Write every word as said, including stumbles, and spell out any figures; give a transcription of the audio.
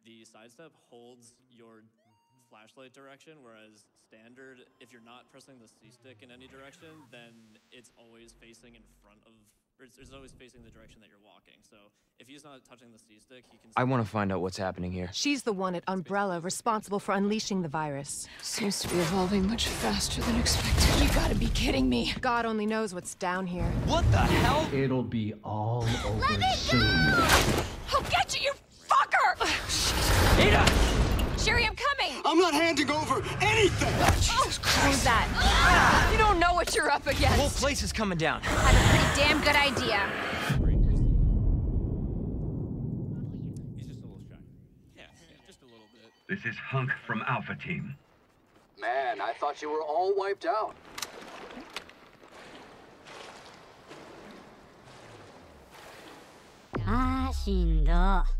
the sidestep holds your flashlight direction, whereas standard, if you're not pressing the C-stick in any direction, then it's always facing in front of, or it's, it's always facing the direction that you're walking. So if he's not touching the C-stick, he can... I want to find out what's happening here. She's the one at Umbrella responsible for unleashing the virus. Seems to be evolving much faster than expected. You gotta be kidding me. God only knows what's down here. What the hell? It'll be all over Let me soon. go! I'll get you, you fucker! Ada! Sherry, I'm coming! I'm not handing over anything! Oh, Jesus Christ. What was that? Ah, you don't know what you're up against. The whole place is coming down. Had a pretty damn good idea. He's just a little shy. Yeah, yeah, just a little bit. This is Hunk from Alpha Team. Man, I thought you were all wiped out. Ah, しんど。